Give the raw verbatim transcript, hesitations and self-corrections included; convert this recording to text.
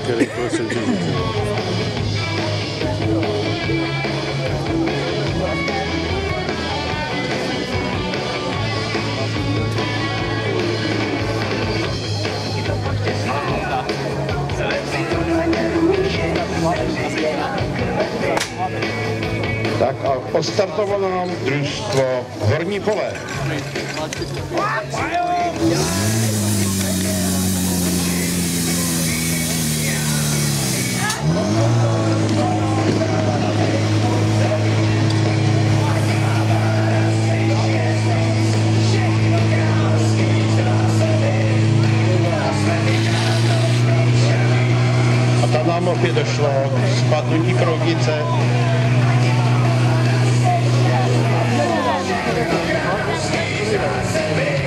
také rychle se řízí. Tak a ostartovalo nám družstvo Horní Pole. A tam nám opět došlo spadnutí proudnice. Thank you.